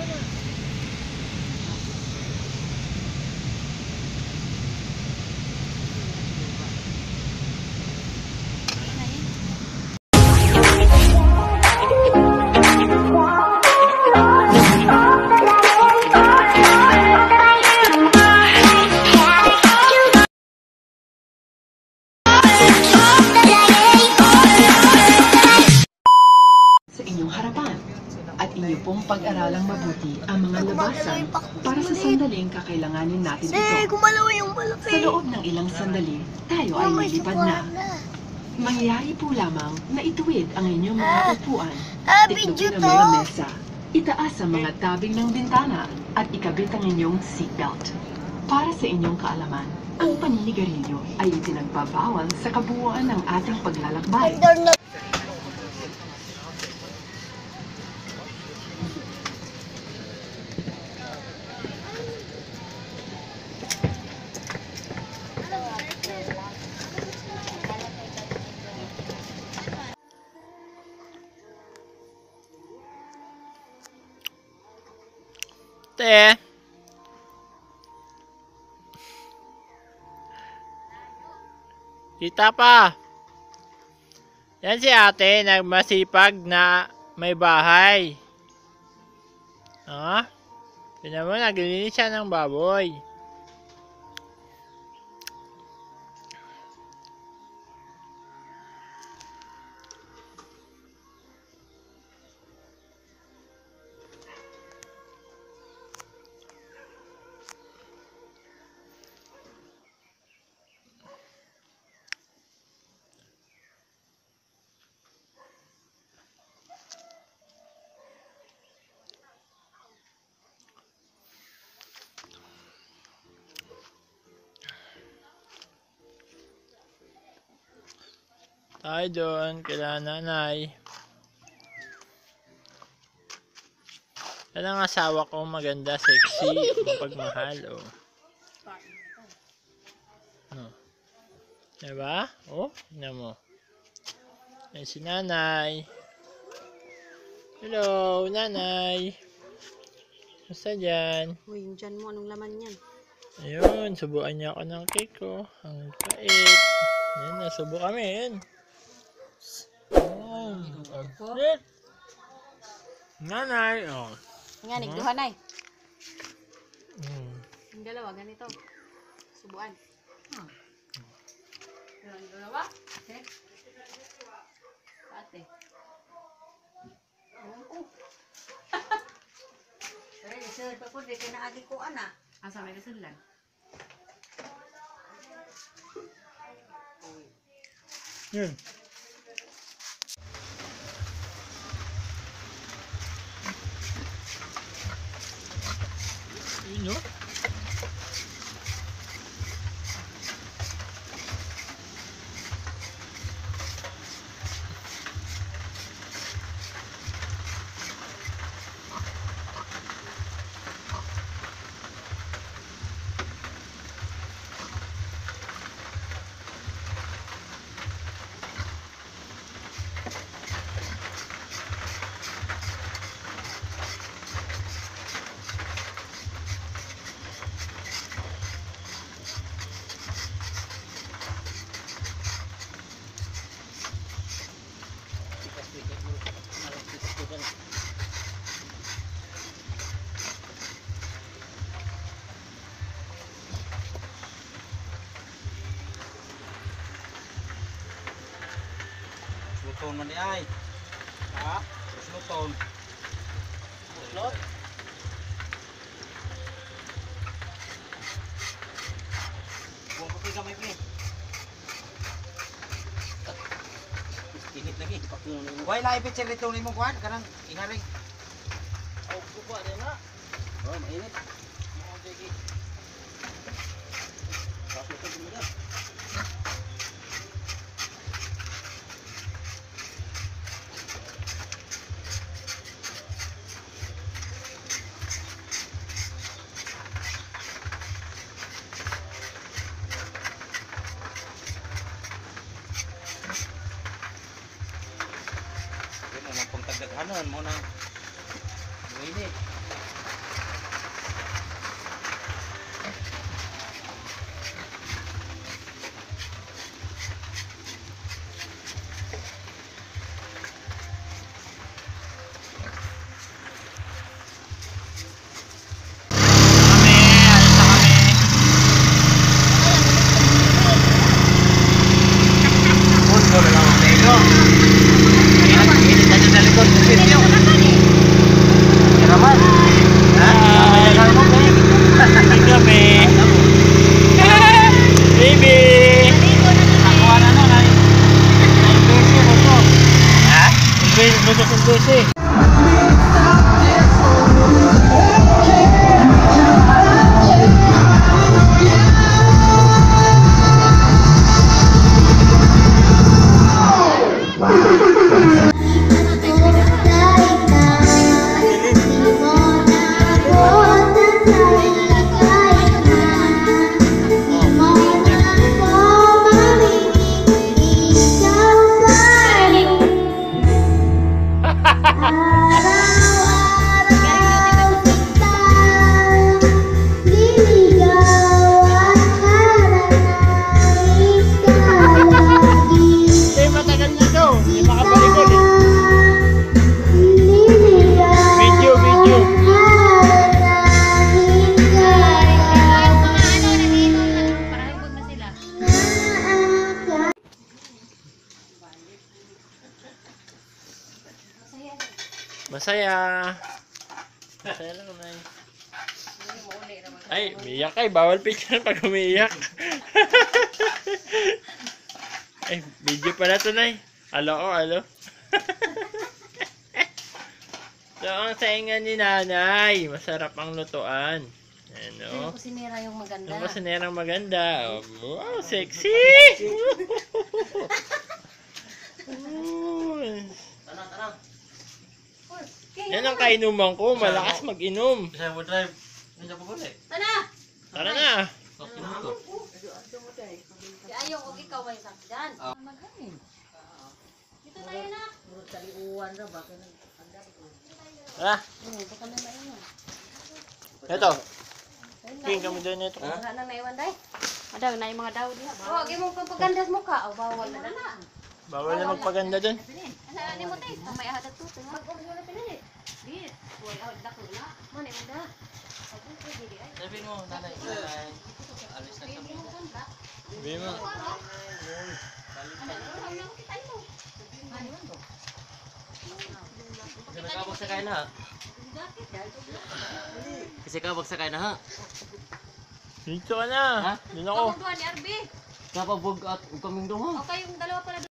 Inyo pong pag-aralang mabuti ang mga labasan para sa sandaling kakailanganin natin ito. Sa loob ng ilang sandali, tayo ay lilipad na. Mangyayari po lamang na ituwid ang inyong mga upuan, tiklukin ang mga mesa, itaas ang mga tabing ng bintana, at ikabit ang inyong seatbelt. Para sa inyong kaalaman, ang paninigarilyo ay ipinagbabawal sa kabuuan ng ating paglalakbay. Te. Kita pa. Yan si ate, nagmasipag na may bahay. Ah? Tignan mo, naglilinis siya ng baboy. Tayo doon, kila nanay. Yan ang asawa ko, maganda, sexy, mapagmahal, oh. Oh. Diba? Oh, tignan mo. Yan si nanay. Hello, nanay. Basta dyan? Uy, yung dyan mo, anong laman yan? Ayun, subukan niya ako ng cake ko. Ang pait. Yan, nasubo kami, yun. Nanay, oh. Nga, nigduhan ay. Yung dalawa, ganito. Subuan. Yung dalawa? Okay. Ate. Pero isa pa po, di kinaagi ko, ana. Asa may kasunlan? Yun. Yun, no? Luton man di ay. Ha? Luton. Luton. Buang kopi gamay ni. Init lagi pakuno ni. Why la ipicture dito ni mo kuan kanang ingaling. Oh, kuha din na. Oh, mainit. Mo digi. Tapos ito dito. Pagdaghanon mo na. Mainit. Lutok ng bese. Masaya. Masaya lang, Nay. Ay, umiyak ay. Bawal picture pag umiyak. Ay, video pala to, Nay. Alo ko, alo. So, ang saingan ni Nanay. Masarap ang lutuan. Ano? Yung kusinera yung maganda. Ang kusinerang maganda. Oh, wow, sexy! Tara. Yan ang kainuman ko. Malakas mag-inom. Bisa mo drive. Nandiyan po ulit. Tana! Tara na. Ayaw ko ikaw may sakdan. Magaling. Dito tayo na. Murot taliuan ra ba? Ah, Baka na maiwan. ito. King kami doon ito. Wala nang naiwan day. Ada na yung mga daw diha. Oh, gi mo papagandas mo ka. O bawal na na. Bawal na magpaganda doon. Ano mo tay? May ahad to. Mag-og mo na pinili. Di. Boy, ahad dako na. Mani mo da. Sabi mo, nanay. Alis na kami. Sabi mo. Kasi nakabag sakay na ha. Kasi kabag sakay na ha. Dito ka na. Ha? Doon ako. Tuwan ni Arby. Kapabog at kaming duha. Okay, yung dalawa pala